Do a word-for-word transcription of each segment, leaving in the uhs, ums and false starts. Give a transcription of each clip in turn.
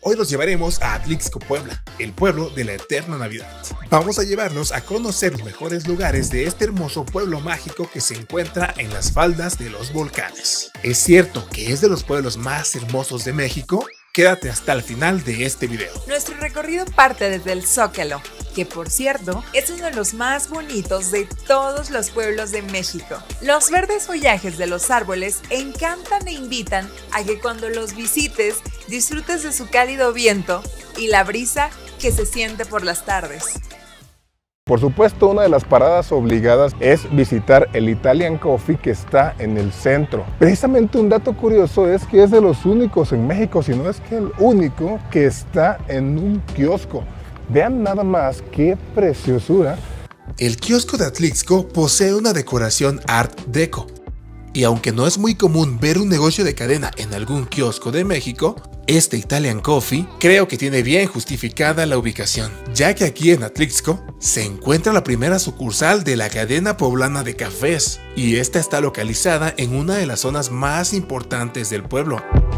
Hoy los llevaremos a Atlixco, Puebla, el pueblo de la eterna Navidad. Vamos a llevarnos a conocer los mejores lugares de este hermoso pueblo mágico que se encuentra en las faldas de los volcanes. ¿Es cierto que es de los pueblos más hermosos de México? Quédate hasta el final de este video. Nuestro recorrido parte desde el Zócalo, que por cierto es uno de los más bonitos de todos los pueblos de México. Los verdes follajes de los árboles encantan e invitan a que cuando los visites disfrutes de su cálido viento y la brisa que se siente por las tardes. Por supuesto, una de las paradas obligadas es visitar el Italian Coffee que está en el centro. Precisamente un dato curioso es que es de los únicos en México, si no es que el único, que está en un kiosco. Vean nada más qué preciosura. El kiosco de Atlixco posee una decoración Art Deco. Y aunque no es muy común ver un negocio de cadena en algún kiosco de México, este Italian Coffee creo que tiene bien justificada la ubicación, ya que aquí en Atlixco se encuentra la primera sucursal de la cadena poblana de cafés, y esta está localizada en una de las zonas más importantes del pueblo.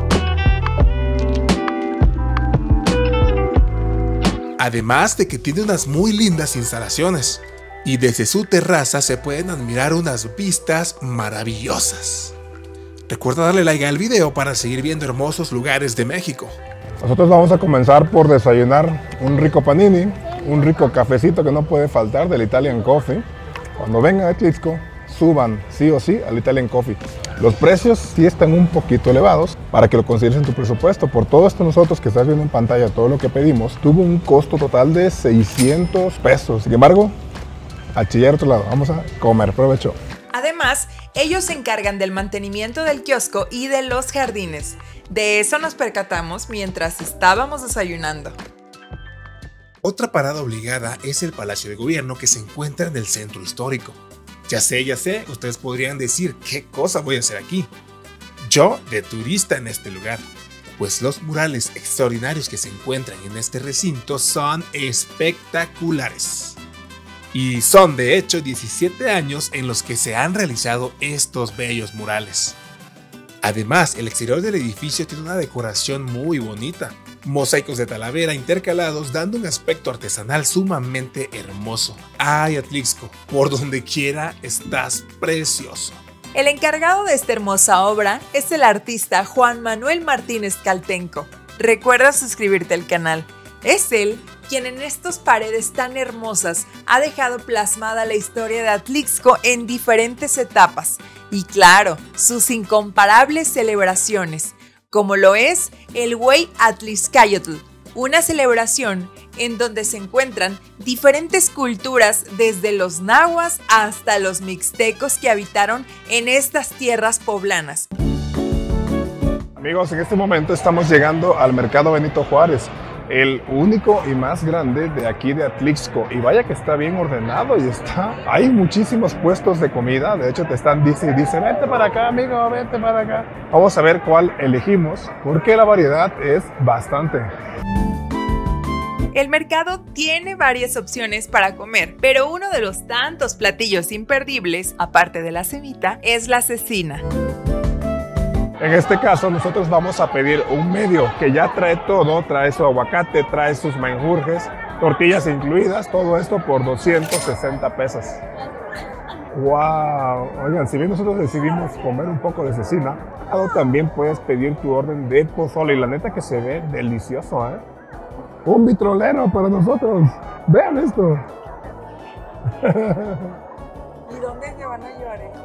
Además de que tiene unas muy lindas instalaciones, y desde su terraza se pueden admirar unas vistas maravillosas. Recuerda darle like al video para seguir viendo hermosos lugares de México. Nosotros vamos a comenzar por desayunar un rico panini, un rico cafecito que no puede faltar del Italian Coffee. Cuando vengan a Atlixco, suban sí o sí al Italian Coffee. Los precios sí están un poquito elevados para que lo consideres en tu presupuesto. Por todo esto nosotros que estás viendo en pantalla, todo lo que pedimos, tuvo un costo total de seiscientos pesos. Sin embargo, a chillar otro lado, vamos a comer, provecho. Además, ellos se encargan del mantenimiento del kiosco y de los jardines. De eso nos percatamos mientras estábamos desayunando. Otra parada obligada es el Palacio de Gobierno que se encuentra en el centro histórico. Ya sé, ya sé, ustedes podrían decir, ¿qué cosa voy a hacer aquí? Yo, de turista en este lugar, pues los murales extraordinarios que se encuentran en este recinto son espectaculares. Y son de hecho diecisiete años en los que se han realizado estos bellos murales. Además, el exterior del edificio tiene una decoración muy bonita. Mosaicos de talavera intercalados dando un aspecto artesanal sumamente hermoso. ¡Ay, Atlixco! Por donde quiera estás precioso. El encargado de esta hermosa obra es el artista Juan Manuel Martínez Caltenco. Recuerda suscribirte al canal. Es él quien en estas paredes tan hermosas ha dejado plasmada la historia de Atlixco en diferentes etapas y claro, sus incomparables celebraciones, como lo es el Güey Atlixcayotl, una celebración en donde se encuentran diferentes culturas desde los nahuas hasta los mixtecos que habitaron en estas tierras poblanas. Amigos, en este momento estamos llegando al Mercado Benito Juárez, el único y más grande de aquí de Atlixco, y vaya que está bien ordenado y está, hay muchísimos puestos de comida. De hecho te están dice y dice, vente para acá amigo, vente para acá. Vamos a ver cuál elegimos porque la variedad es bastante. El mercado tiene varias opciones para comer, pero uno de los tantos platillos imperdibles, aparte de la cebita, es la cecina. En este caso nosotros vamos a pedir un medio que ya trae todo, trae su aguacate, trae sus menjurjes, tortillas incluidas, todo esto por doscientos sesenta pesos. ¡Wow! Oigan, si bien nosotros decidimos comer un poco de cecina, también puedes pedir tu orden de pozole y la neta que se ve delicioso, ¿eh? Un vitrolero para nosotros. Vean esto. ¿Y dónde se van a llevar eso?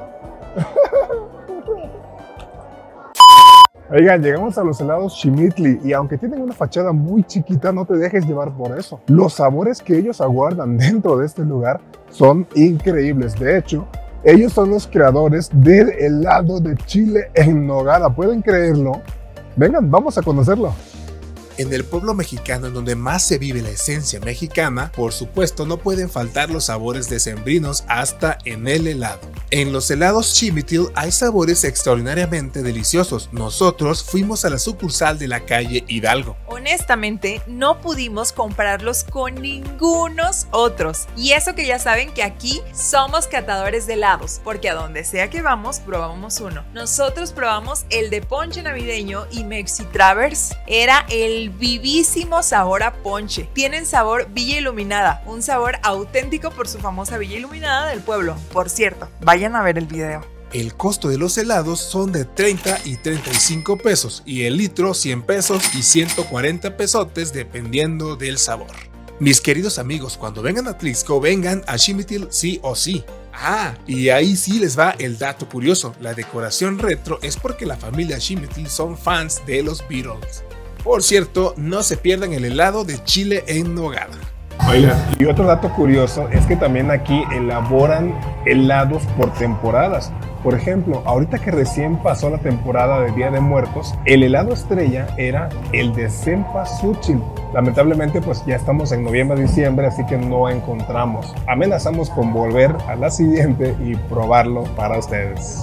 Oigan, llegamos a los helados Ximitli y aunque tienen una fachada muy chiquita, no te dejes llevar por eso. Los sabores que ellos aguardan dentro de este lugar son increíbles. De hecho, ellos son los creadores del helado de chile en nogada. ¿Pueden creerlo? Vengan, vamos a conocerlo. En el pueblo mexicano en donde más se vive la esencia mexicana, por supuesto no pueden faltar los sabores decembrinos hasta en el helado. En los helados Ximitl hay sabores extraordinariamente deliciosos. Nosotros fuimos a la sucursal de la calle Hidalgo. Honestamente, no pudimos compararlos con ningunos otros. Y eso que ya saben que aquí somos catadores de helados, porque a donde sea que vamos, probamos uno. Nosotros probamos el de ponche navideño y Mexi Travers. Era el vivísimo sabor a ponche. Tienen sabor Villa Iluminada, un sabor auténtico por su famosa Villa Iluminada del pueblo. Por cierto, vayan a ver el video. El costo de los helados son de treinta y treinta y cinco pesos y el litro cien pesos y ciento cuarenta pesotes dependiendo del sabor. Mis queridos amigos, cuando vengan a Atlixco, vengan a Ximitil sí o sí. Ah, y ahí sí les va el dato curioso, la decoración retro es porque la familia Ximitil son fans de los Beatles. Por cierto, no se pierdan el helado de chile en nogada. Oigan, y otro dato curioso es que también aquí elaboran helados por temporadas. Por ejemplo, ahorita que recién pasó la temporada de Día de Muertos, el helado estrella era el de Cempasúchil. Lamentablemente, pues ya estamos en noviembre, diciembre, así que no encontramos. Amenazamos con volver a la siguiente y probarlo para ustedes.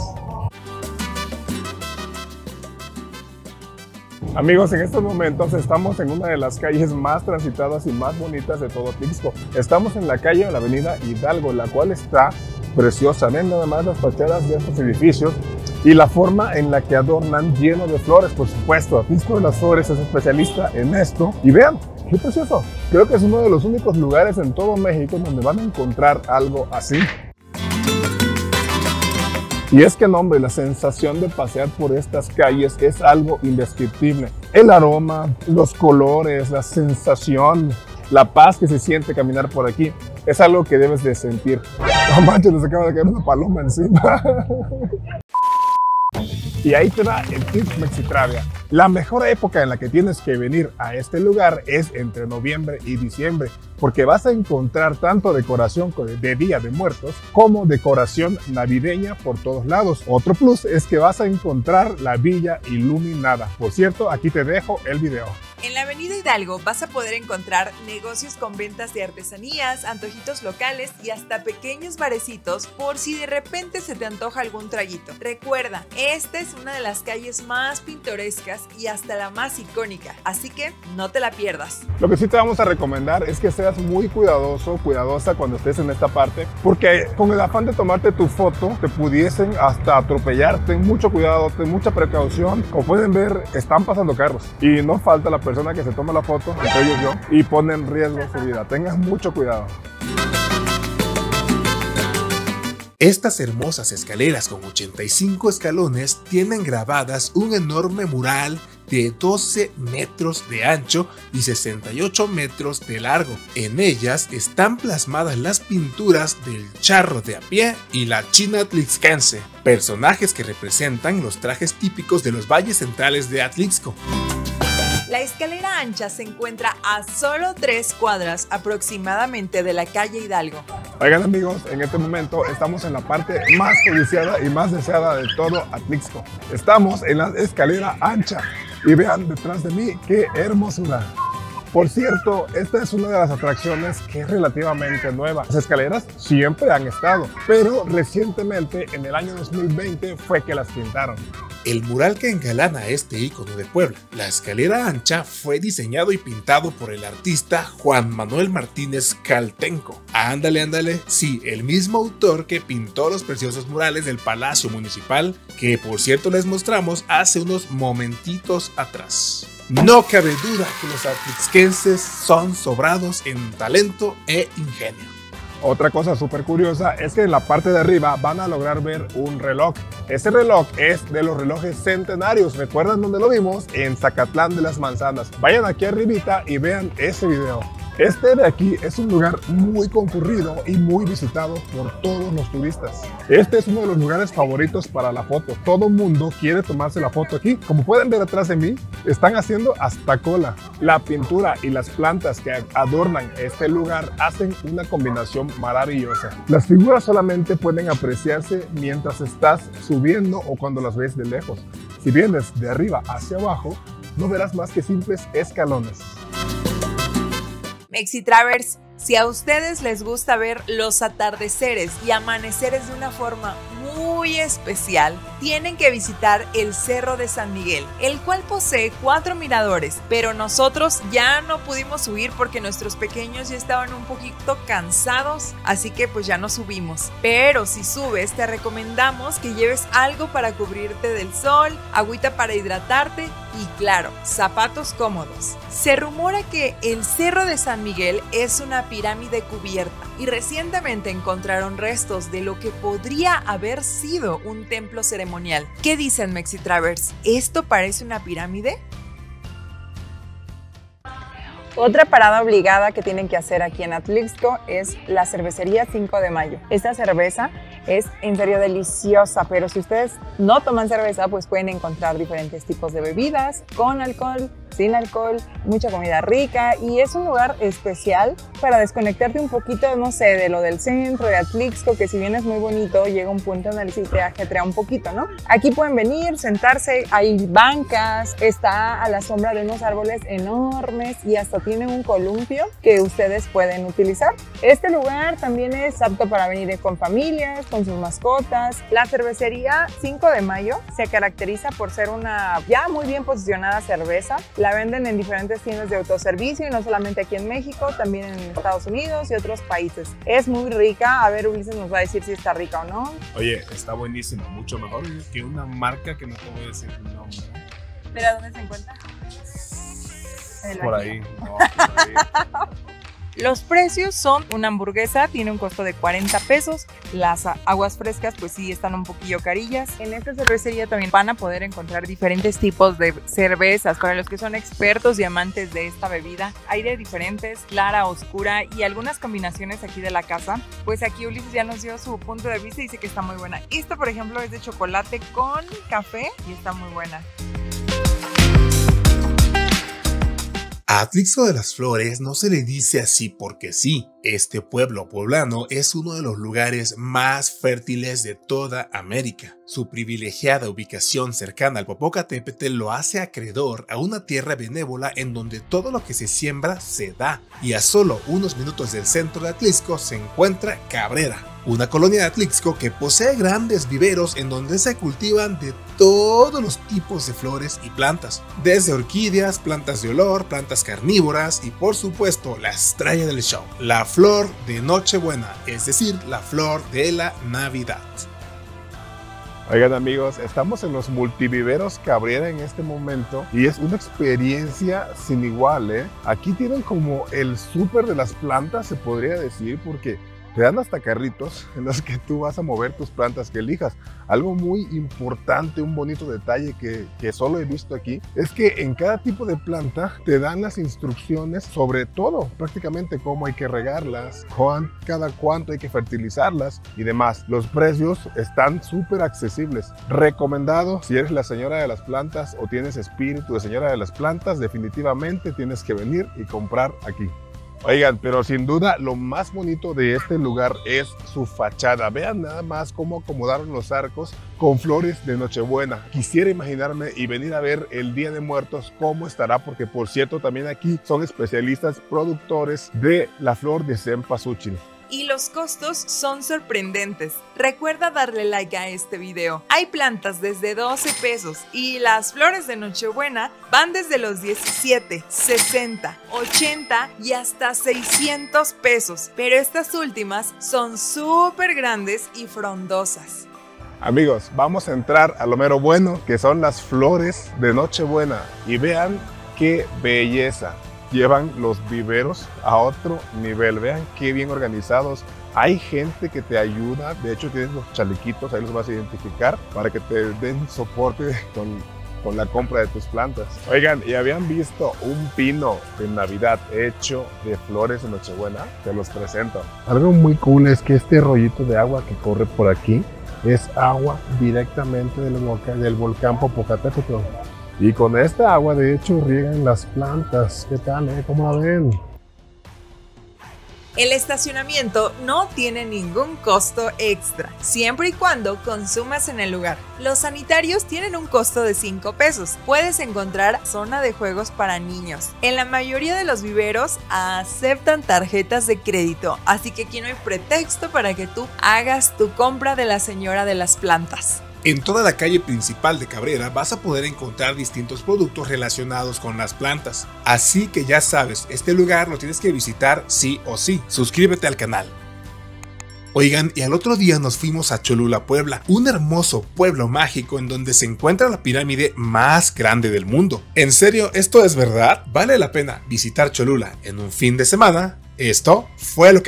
Amigos, en estos momentos estamos en una de las calles más transitadas y más bonitas de todo Atlixco. Estamos en la calle de la avenida Hidalgo, la cual está preciosa. Ven nada más las fachadas de estos edificios y la forma en la que adornan, lleno de flores, por supuesto. Atlixco de las Flores es especialista en esto. Y vean, qué precioso. Creo que es uno de los únicos lugares en todo México donde van a encontrar algo así. Y es que, no, hombre, la sensación de pasear por estas calles es algo indescriptible. El aroma, los colores, la sensación, la paz que se siente caminar por aquí, es algo que debes de sentir. No manches, nos acaba de caer una paloma encima. Y ahí te da el tip Mexitravia. La mejor época en la que tienes que venir a este lugar es entre noviembre y diciembre, porque vas a encontrar tanto decoración de Día de Muertos como decoración navideña por todos lados. Otro plus es que vas a encontrar la Villa Iluminada. Por cierto, aquí te dejo el video. En la avenida Hidalgo vas a poder encontrar negocios con ventas de artesanías, antojitos locales y hasta pequeños barecitos por si de repente se te antoja algún traguito. Recuerda, esta es una de las calles más pintorescas y hasta la más icónica, así que no te la pierdas. Lo que sí te vamos a recomendar es que seas muy cuidadoso, cuidadosa cuando estés en esta parte, porque con el afán de tomarte tu foto te pudiesen hasta atropellar. Ten mucho cuidado, ten mucha precaución. Como pueden ver, están pasando carros y no falta la persona que se toma la foto, entre ellos yo, y pone en riesgo su vida. Tengan mucho cuidado. Estas hermosas escaleras con ochenta y cinco escalones tienen grabadas un enorme mural de doce metros de ancho y sesenta y ocho metros de largo. En ellas están plasmadas las pinturas del charro de a pie y la china atlixquense, personajes que representan los trajes típicos de los valles centrales de Atlixco. La escalera ancha se encuentra a solo tres cuadras aproximadamente de la calle Hidalgo. Oigan amigos, en este momento estamos en la parte más codiciada y más deseada de todo Atlixco. Estamos en la escalera ancha y vean detrás de mí qué hermosura. Por cierto, esta es una de las atracciones que es relativamente nueva. Las escaleras siempre han estado, pero recientemente en el año dos mil veinte fue que las pintaron. El mural que engalana este ícono de Puebla, la escalera ancha, fue diseñado y pintado por el artista Juan Manuel Martínez Caltenco. Ándale, ándale, sí, el mismo autor que pintó los preciosos murales del Palacio Municipal, que por cierto les mostramos hace unos momentitos atrás. No cabe duda que los atlixquenses son sobrados en talento e ingenio. Otra cosa súper curiosa es que en la parte de arriba van a lograr ver un reloj. Ese reloj es de los relojes centenarios. ¿Recuerdan dónde lo vimos? En Zacatlán de las Manzanas. Vayan aquí arribita y vean ese video. Este de aquí es un lugar muy concurrido y muy visitado por todos los turistas. Este es uno de los lugares favoritos para la foto. Todo el mundo quiere tomarse la foto aquí. Como pueden ver atrás de mí, están haciendo hasta cola. La pintura y las plantas que adornan este lugar hacen una combinación maravillosa. Las figuras solamente pueden apreciarse mientras estás subiendo o cuando las ves de lejos. Si vienes de arriba hacia abajo, no verás más que simples escalones. Mexitravers, si a ustedes les gusta ver los atardeceres y amaneceres de una forma muy especial, tienen que visitar el Cerro de San Miguel, el cual posee cuatro miradores, pero nosotros ya no pudimos subir porque nuestros pequeños ya estaban un poquito cansados, así que pues ya no subimos. Pero si subes, te recomendamos que lleves algo para cubrirte del sol, agüita para hidratarte y claro, zapatos cómodos. Se rumora que el Cerro de San Miguel es una pirámide cubierta y recientemente encontraron restos de lo que podría haber sido un templo ceremonial. ¿Qué dicen, Mexitravers? ¿Esto parece una pirámide? Otra parada obligada que tienen que hacer aquí en Atlixco es la cervecería cinco de mayo. Esta cerveza es en serio deliciosa, pero si ustedes no toman cerveza, pues pueden encontrar diferentes tipos de bebidas con alcohol, sin alcohol, mucha comida rica, y es un lugar especial para desconectarte un poquito, no sé, de lo del centro, de Atlixco, que si bien es muy bonito, llega un punto en el que te ajetrea un poquito, ¿no? Aquí pueden venir, sentarse, hay bancas, está a la sombra de unos árboles enormes y hasta tiene un columpio que ustedes pueden utilizar. Este lugar también es apto para venir con familias, con sus mascotas. La cervecería cinco de mayo se caracteriza por ser una ya muy bien posicionada cerveza. La venden en diferentes tiendas de autoservicio y no solamente aquí en México, también en Estados Unidos y otros países. Es muy rica. A ver, Ulises nos va a decir si está rica o no. Oye, está buenísima, mucho mejor que una marca que no te voy a decir el nombre. ¿Pero dónde se encuentra? Por ahí, no, por ahí. Los precios son: una hamburguesa tiene un costo de cuarenta pesos, las aguas frescas pues sí están un poquillo carillas. En esta cervecería también van a poder encontrar diferentes tipos de cervezas para los que son expertos y amantes de esta bebida. Hay de diferentes, clara, oscura y algunas combinaciones aquí de la casa. Pues aquí Ulises ya nos dio su punto de vista y dice que está muy buena. Esta por ejemplo es de chocolate con café y está muy buena. A Atlixco de las Flores no se le dice así porque sí. Este pueblo poblano es uno de los lugares más fértiles de toda América. Su privilegiada ubicación cercana al Popocatépetl lo hace acreedor a una tierra benévola en donde todo lo que se siembra se da. Y a solo unos minutos del centro de Atlixco se encuentra Cabrera, una colonia de Atlixco que posee grandes viveros en donde se cultivan de todos los tipos de flores y plantas, desde orquídeas, plantas de olor, plantas carnívoras y por supuesto la estrella del show, la flor de Nochebuena, es decir, la flor de la Navidad. Oigan amigos, estamos en los multiviveros Cabrera en este momento y es una experiencia sin igual, ¿eh? Aquí tienen como el súper de las plantas, se podría decir, porque te dan hasta carritos en los que tú vas a mover tus plantas que elijas. Algo muy importante, un bonito detalle que, que solo he visto aquí, es que en cada tipo de planta te dan las instrucciones sobre todo, prácticamente cómo hay que regarlas, cuán, cada cuánto hay que fertilizarlas y demás. Los precios están súper accesibles. Recomendado si eres la señora de las plantas o tienes espíritu de señora de las plantas, definitivamente tienes que venir y comprar aquí. Oigan, pero sin duda lo más bonito de este lugar es su fachada. Vean nada más cómo acomodaron los arcos con flores de Nochebuena. Quisiera imaginarme y venir a ver el Día de Muertos cómo estará, porque por cierto también aquí son especialistas productores de la flor de cempasúchil. Y los costos son sorprendentes. Recuerda darle like a este video. Hay plantas desde doce pesos y las flores de Nochebuena van desde los diecisiete, sesenta, ochenta y hasta seiscientos pesos. Pero estas últimas son súper grandes y frondosas. Amigos, vamos a entrar a lo mero bueno, que son las flores de Nochebuena. Y vean qué belleza. Llevan los viveros a otro nivel. Vean qué bien organizados. Hay gente que te ayuda. De hecho, tienes los chalequitos, ahí los vas a identificar para que te den soporte con, con la compra de tus plantas. Oigan, ¿y habían visto un pino de Navidad hecho de flores de Nochebuena? Te los presento. Algo muy cool es que este rollito de agua que corre por aquí es agua directamente del volcán, del volcán Popocatépetl. Y con esta agua, de hecho, riegan las plantas. ¿Qué tal, eh? ¿Cómo la ven? El estacionamiento no tiene ningún costo extra, siempre y cuando consumas en el lugar. Los sanitarios tienen un costo de cinco pesos. Puedes encontrar zona de juegos para niños. En la mayoría de los viveros aceptan tarjetas de crédito, así que aquí no hay pretexto para que tú hagas tu compra de la señora de las plantas. En toda la calle principal de Cabrera vas a poder encontrar distintos productos relacionados con las plantas. Así que ya sabes, este lugar lo tienes que visitar sí o sí. Suscríbete al canal. Oigan, y al otro día nos fuimos a Cholula, Puebla, un hermoso pueblo mágico en donde se encuentra la pirámide más grande del mundo. ¿En serio, esto es verdad? ¿Vale la pena visitar Cholula en un fin de semana? Esto fue lo que